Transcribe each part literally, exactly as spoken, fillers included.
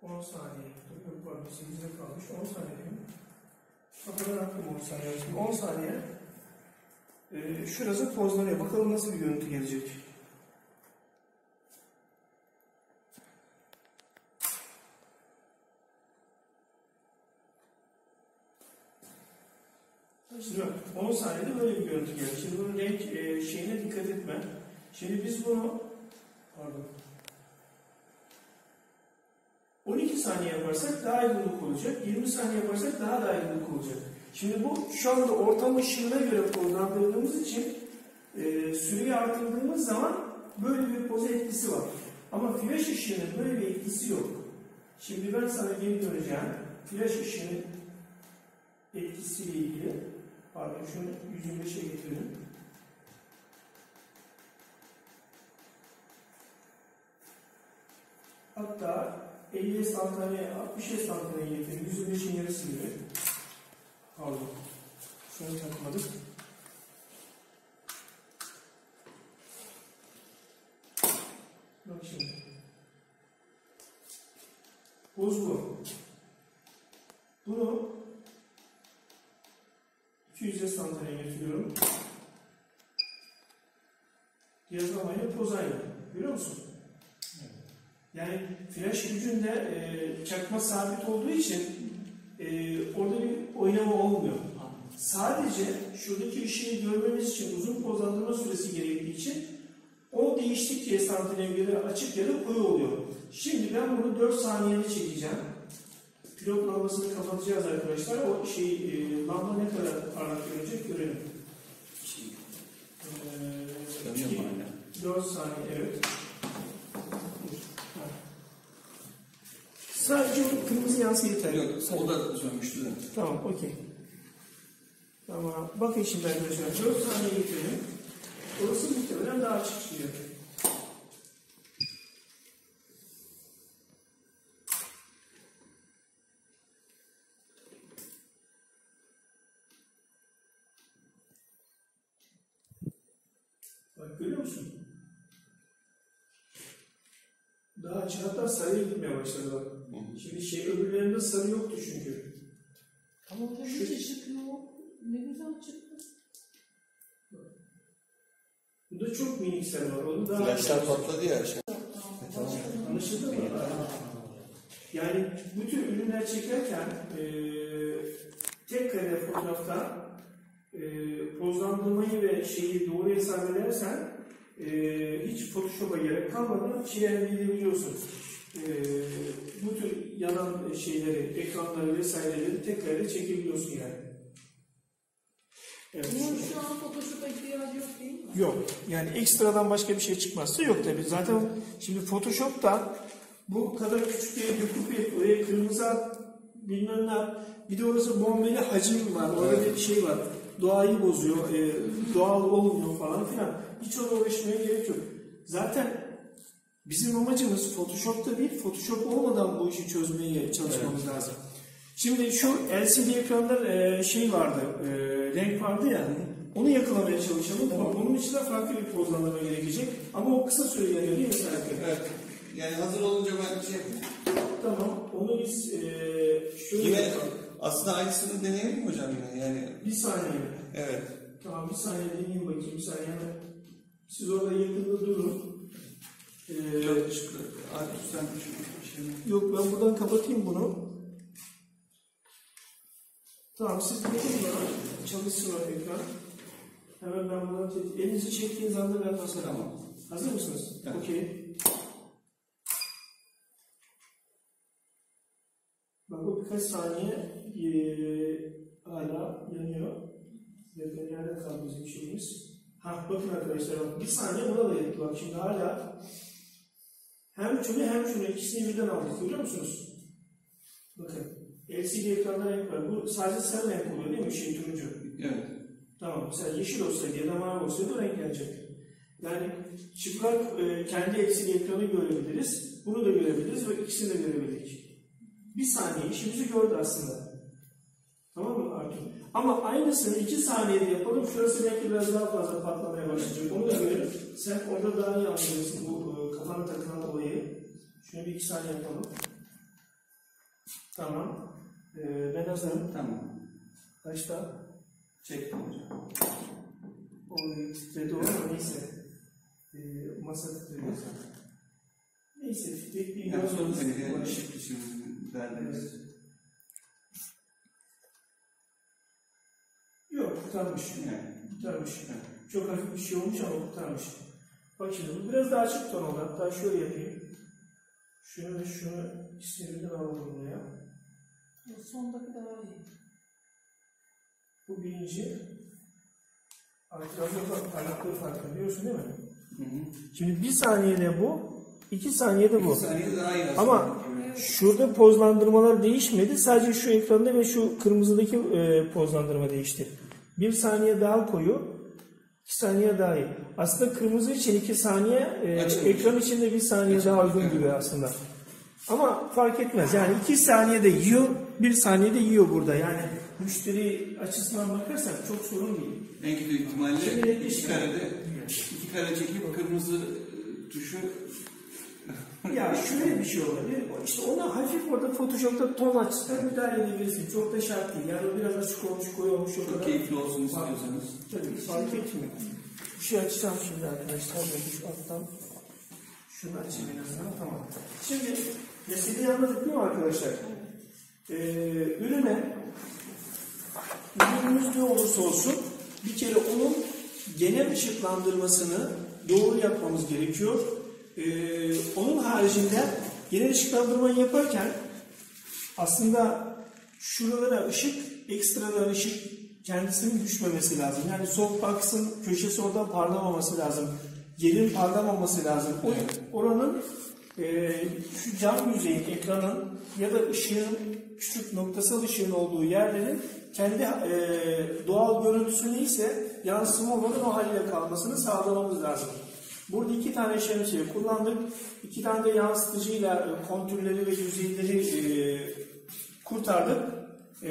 on saniye. Yok pardon sekizde kalmış. on saniye değil mi? Kafadan attım on saniye. Şimdi on saniye. Ee, şurası pozlanıyor. Bakalım nasıl bir görüntü gelecek. Şimdi on saniyede böyle bir görüntü geldi. Şimdi bunun renk e, şeyine dikkat etme. Şimdi biz bunu pardon on iki saniye yaparsak daha aydınlık olacak. yirmi saniye yaparsak daha da aydınlık olacak. Şimdi bu şu anda ortam ışığına göre programladığımız için e, süreyi artırdığımız zaman böyle bir poza etkisi var. Ama flash ışığının böyle bir etkisi yok. Şimdi ben sana geri döneceğim. Flash ışığının etkisiyle ilgili. Pardon şunu yüz yirmi beşe getirelim. Hatta elli santimetre, altmış santimetre getirelim. yüz yirmi beşin yarısı gibi. Pardon. Şunu takmadık. Bak şimdi. Poz bu. Bunu iki yüz santimetre getiriyorum. Diyagramayla poz aynı. Görüyor musun? Evet. Yani flash gücünde e, çakma sabit olduğu için e, orada bir oynama olmuyor. Sadece şuradaki ışığı görmemiz için uzun pozlandırma süresi gerektiği için o değiştikçe santimetre göre açık ya da koyu oluyor. Şimdi ben bunu dört saniyede çekeceğim. Pilot lambasını kapatacağız arkadaşlar. O şey e, lamba ne kadar parlak görecek görelim. Ee, dört saniye evet. Sadece o kırmızı yansı yeter. Yok, o da sönmüştü de. Tamam, okey. Tamam, bakın şimdi arkadaşlar, dört saniye getirelim. Orası muhtemelen daha açık çıkıyor. Bak görüyor musun? Daha açık, hatta sarıya gitmeye başladı bak. Şimdi şey öbürlerinde sarı yoktu çünkü. Ama orada hiç ışık yok. Ne güzel çıktı. Bunda çok minik sarı var. Onu daha Flashlar patladı ya. Şey. Anlaşıldı mı? Yani bu tür ürünler çekerken e, tek kare fotoğrafta e, pozlandırmayı ve şeyi doğru hesap edersen e, hiç Photoshop'a gerek kalmadan şey elde edebiliyorsun. E, bu tür yanan şeyleri, ekranları vesaireleri tek kare çekebiliyorsun yani. Evet. Bunun şu an Photoshop'a ihtiyacı yok değil mi? Yok. Yani ekstradan başka bir şey çıkmazsa yok tabii. Zaten şimdi Photoshop'ta bu kadar küçük bir dokupet, oraya kırmızı at, bilmem ne at. Bir de orası bombeli hacim var. Orada evet. Bir şey var. Doğayı bozuyor. E, doğal olmuyor falan filan. Hiç ona uğraşmaya gerek yok. Zaten bizim amacımız Photoshop'ta değil, Photoshop olmadan bu işi çözmeye çalışmamız evet. lazım. Şimdi şu L C D ekranlar e, şey vardı, e, renk vardı ya, onu yakalamaya çalışalım. Tamam. Bunun için de farklı bir pozlandırma gerekecek. Ama o kısa süre yanıyor değil mi Serkan? Evet. Yani hazır olunca ben şey yapayım. Tamam, onu biz e, şöyle yine yapalım. Aslında aynısını deneyelim mi hocam yine? Yani... Bir saniye. Evet. Tamam, bir saniye deneyeyim bakayım. Bir saniye. Siz orada yakında durun. Ee, Çok teşekkür ederim. Artık sen bir şey mi? Yok, ben buradan kapatayım bunu. Tamam, siz bakın bana. Çalışsın o ekran. Hemen ben buradan tetik. Elinizi çektiğiniz anda ben basarım. Tamam. Hazır mısınız? Evet. Okey. Bak o birkaç saniye ee, hala yanıyor. Zaten nerede kaldı bizim şeyimiz? Ha bakın arkadaşlar bak bir saniye buna da yetti bak şimdi hala hem şunu hem şunu ikisini birden aldık görüyor musunuz? Bakın L C D ekranlar renk var. Bu sadece sarı renk oluyor değil mi? Şey turuncu. Evet. Tamam mesela yeşil olsaydı ya da mavi olsaydı o renk gelecek. Yani çıplak e, kendi L C D ekranı görebiliriz. Bunu da görebiliriz ve ikisini de görebildik. Bir saniye işimizi gördü aslında. Tamam mı Artur? Ama aynısını iki saniyede yapalım. Şurası belki biraz daha fazla patlamaya başlayacak. Onu da görelim. Sen orada daha iyi anlıyorsun bu e, kafana takılan olayı. Şunu bir iki saniye yapalım. Tamam. Ee, ben hazırım. Tamam. Başla. Çektim hocam. O titredi o ama neyse. Ee, masa titredi. Neyse. Bekleyin. Yani sorun seni yani ışık için derdiniz. Yok, kurtarmış. Yani. Kurtarmış. Evet. Çok hafif bir şey olmuş ama kurtarmış. Bak şimdi bu biraz daha açık ton oldu. Hatta şöyle yapayım. Şunu ve şunu istediğimden alalım buraya. O sondaki daha iyi. Bu birinci. Artık parlaklığı farkı biliyorsun değil mi? Hı hı. Şimdi bir saniyede bu, iki saniyede bu. Bir saniye daha iyi aslında. Ama Evet. şurada pozlandırmalar değişmedi. Sadece şu ekranda ve şu kırmızıdaki e, pozlandırma değişti. Bir saniye daha koyu, iki saniye daha iyi. Aslında kırmızı için iki saniye, e, ekran için de bir saniye Açılmış. daha uygun gibi aslında. Ama fark etmez. Yani iki saniyede yiyor, bir saniyede yiyor burada. Yani müşteri açısından bakarsak çok sorun değil. En kötü ihtimalle Şimdi iki karede iki kare çekip kırmızı tuşu Ya şöyle bir şey olabilir. İşte ona hafif orada Photoshop'ta ton açısından müdahale edebilirsin. Çok da şart değil. Yani o biraz açık olmuş, koyu olmuş o çok kadar. keyifli olsun istiyorsanız. Tabii fark etmiyor. Bir şey açacağım şimdi arkadaşlar. Böyle şu alttan şunu açayım en azından. Tamam. Şimdi meseleyi anladık değil mi arkadaşlar? Ee, ürüne ürünümüz ne olursa olsun bir kere onun genel ışıklandırmasını doğru yapmamız gerekiyor. Ee, onun haricinde genel ışıklandırmayı yaparken aslında şuralara ışık, ekstradan ışık kendisinin düşmemesi lazım. Yani softbox'ın köşesi orada parlamaması lazım. Yerin parlamaması lazım. O oranın e, şu cam yüzeyin, ekranın ya da ışığın, küçük noktasal ışığın olduğu yerlerin kendi e, doğal görüntüsü neyse yansıma olmadan o haliyle kalmasını sağlamamız lazım. Burada iki tane şemsiye kullandık. İki tane de yansıtıcıyla kontürleri ve yüzeyleri e, kurtardık. E,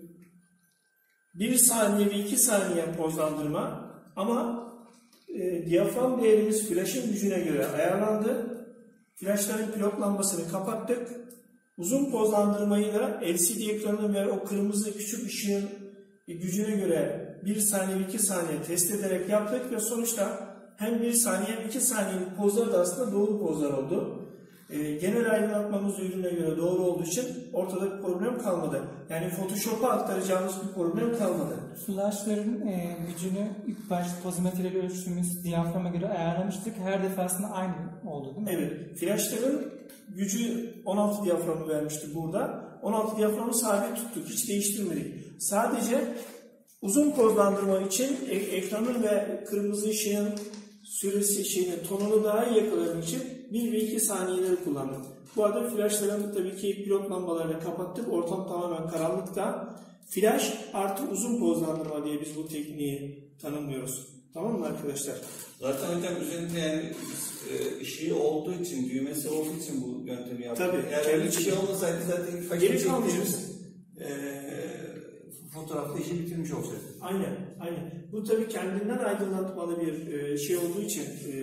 bir saniye ve iki saniye pozlandırma ama e, diyafram değerimiz flaşın gücüne göre ayarlandı. Flaşların pilot lambasını kapattık. Uzun pozlandırmayı da L C D ekranının ve o kırmızı küçük ışığın gücüne göre bir saniye ve iki saniye test ederek yaptık ve sonuçta hem bir saniye hem iki saniyelik pozlar da aslında doğru pozlar oldu. E, genel aydınlatmamız ürüne göre doğru olduğu için ortada bir problem kalmadı. Yani Photoshop'a aktaracağımız bir problem kalmadı. Flashların e, gücünü ilk başta pozimetreyle ölçtüğümüz diyaframa göre ayarlamıştık. Her defasında aynı oldu değil mi? Evet. Flashların gücü on altı diyaframı vermişti burada. on altı diyaframı sabit tuttuk. Hiç değiştirmedik. Sadece uzun pozlandırma için e ekranın ve kırmızı ışığın süresi şeyini, tonunu daha iyi yakalamak için bir ve iki saniyeleri kullandık. Bu arada flashların tabii ki pilot lambalarını kapattık. Ortam tamamen karanlıkta. Flash artı uzun pozlandırma diye biz bu tekniği tanımlıyoruz. Tamam mı arkadaşlar? Zaten hocam üzerinde yani e, ışığı olduğu için, düğmesi olduğu için bu yöntemi yaptık. Tabii. Yani öyle bir şey olmasaydı zaten ilk başta Geri kalmışız. çektiğimiz e, fotoğrafta işi bitirmiş olsaydı. Aynen, aynen. Bu tabii kendinden aydınlatmalı bir e, şey olduğu için, e,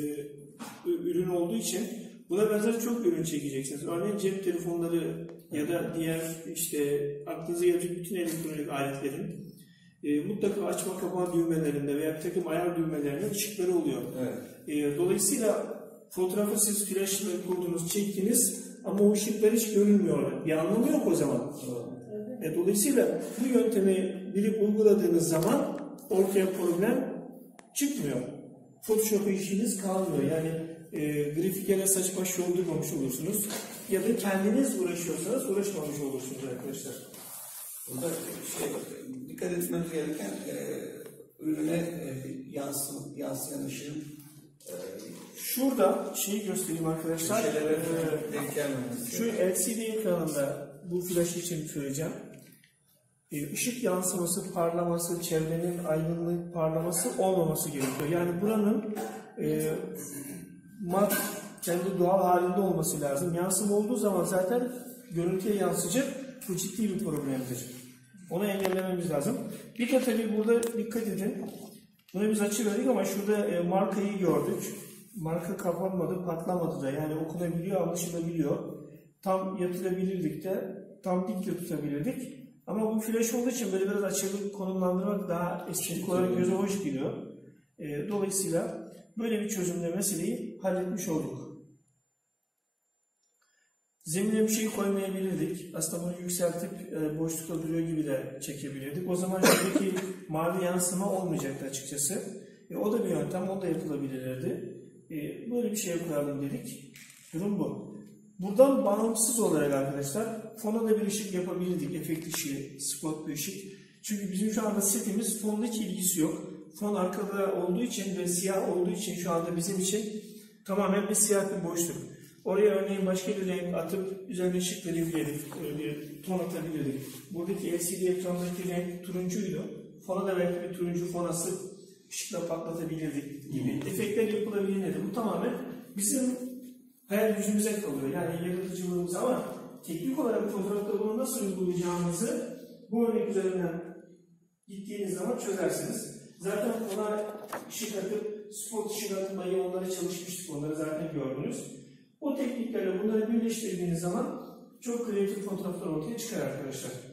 ürün olduğu için buna benzer çok ürün çekeceksiniz. Örneğin cep telefonları ya da diğer işte aklınıza gelecek bütün elektronik aletlerin e, mutlaka açma kapama düğmelerinde veya bir takım ayar düğmelerinde ışıkları oluyor. Evet. E, dolayısıyla fotoğrafı siz flaşla kurdunuz, çektiniz ama o ışıklar hiç görünmüyor. Bir anlamı yok o zaman. E, dolayısıyla bu yöntemi bilip uyguladığınız zaman ortaya problem çıkmıyor. Photoshop'a işiniz kalmıyor. Yani e, grafikere saç baş yoldurmamış olursunuz. Ya da kendiniz uğraşıyorsanız uğraşmamış olursunuz arkadaşlar. Burada şey, dikkat etmemiz gereken e, ürüne e, yansın, yansıyan ışığın e, Şurada şeyi göstereyim arkadaşlar. köşelere Ee, denk gelmemesi. şu L C D ekranında bu flash için söyleyeceğim. Ee, ışık yansıması, parlaması, çevrenin aydınlık parlaması olmaması gerekiyor. Yani buranın e, mat, kendi doğal halinde olması lazım. Yansıma olduğu zaman zaten görüntüye yansıyacak. Bu ciddi bir problemdir. Onu engellememiz lazım. Bir de tabii burada dikkat edin. Bunu biz açı verdik ama şurada e, markayı gördük. Marka kapanmadı, patlamadı da. Yani okunabiliyor, anlaşılabiliyor. Tam yatırabilirdik de tam dik de tutabilirdik. Ama bu flash olduğu için böyle biraz açılı konumlandırmak daha estetik olarak göze hoş geliyor. E, dolayısıyla böyle bir çözümle meseleyi halletmiş olduk. Zemine bir şey koymayabilirdik. Aslında bunu yükseltip e, boşlukta duruyor gibi de çekebilirdik. O zaman şuradaki mavi yansıma olmayacaktı açıkçası. E, o da bir yöntem, o da yapılabilirdi. E, böyle bir şey koyalım dedik. Durum bu. Buradan bağımsız olarak arkadaşlar fona da bir ışık yapabilirdik. Efekt ışığı, spot bir ışık. Çünkü bizim şu anda setimiz fonla hiç ilgisi yok. Fon arkada olduğu için ve siyah olduğu için şu anda bizim için tamamen bir siyah bir boşluk. Oraya örneğin başka bir renk atıp üzerine ışık verebilirdik, bir ton atabilirdik. Buradaki L C D ekrandaki renk turuncuydu. Fona da belki bir turuncu fon asıp ışıkla patlatabilirdik gibi efektler yapılabilirdi. Bu tamamen bizim hayal gücümüze kalıyor. Yani yaratıcılığımız, ama teknik olarak fotoğrafta bunu nasıl uygulayacağımızı bu örnek üzerinden gittiğiniz zaman çözersiniz. Zaten ona ışık atıp, spot ışık atmayı onlara çalışmıştık. Onları zaten gördünüz. O tekniklerle bunları birleştirdiğiniz zaman çok kreatif fotoğraflar ortaya çıkar arkadaşlar.